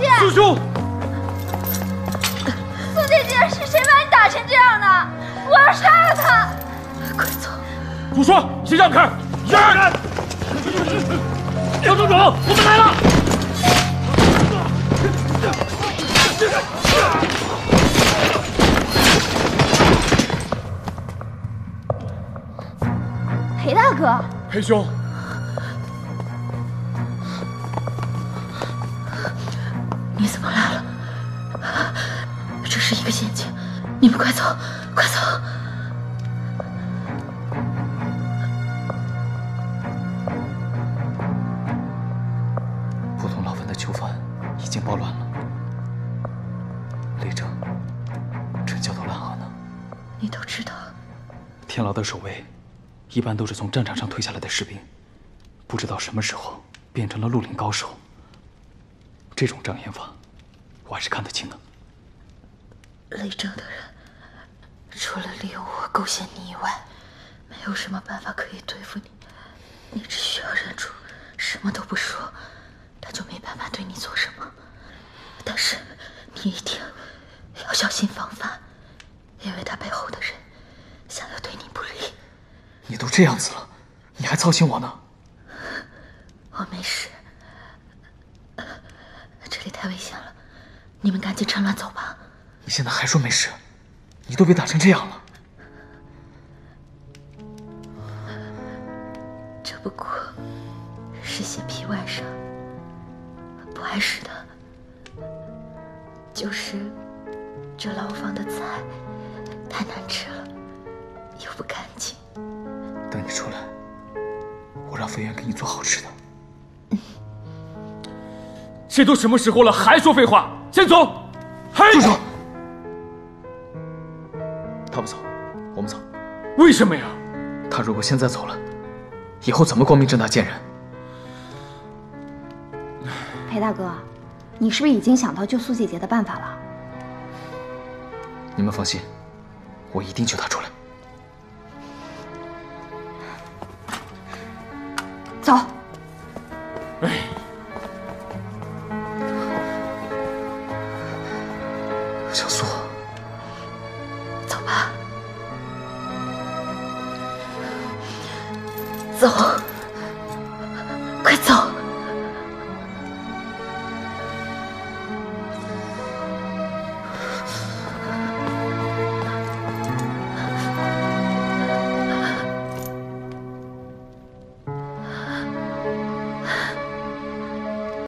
姐， 苏兄， 苏姐姐，是谁把你打成这样的？我要杀了他！ 快走！ 主说，先让开！让开！杨总主，我们来了！ 裴大哥， 裴兄， 你怎么来了？这是一个陷阱，你们快走，快走！ 普通老坟的囚犯已经暴乱了，雷正正焦头烂额呢。 你都知道， 天牢的守卫一般都是从战场上退下来的士兵，不知道什么时候变成了绿林高手。这种障眼法，我还是看得清的。 雷正的人，除了利用我构陷你以外，没有什么办法可以对付你。你只需要忍住，什么都不说，他就没办法对你做什么。但是你一定要小心防范，因为他背后的人想要对你不利。 你都这样子了，你还操心我呢？ 我没事，这里太危险了，你们赶紧趁乱走吧。 你现在还说没事？你都被打成这样了。 这不过是些皮外伤，不碍事的。就是这牢房的菜太难吃了，又不干净。 等你出来，我让飞燕给你做好吃的。 这都什么时候了，还说废话？先走！ 住手！他不走，我们走。 为什么呀？ 他如果现在走了，以后怎么光明正大见人？ 裴大哥，你是不是已经想到救苏姐姐的办法了？ 你们放心，我一定救她出来。 走。 哎， 小苏， 走吧，走，快走！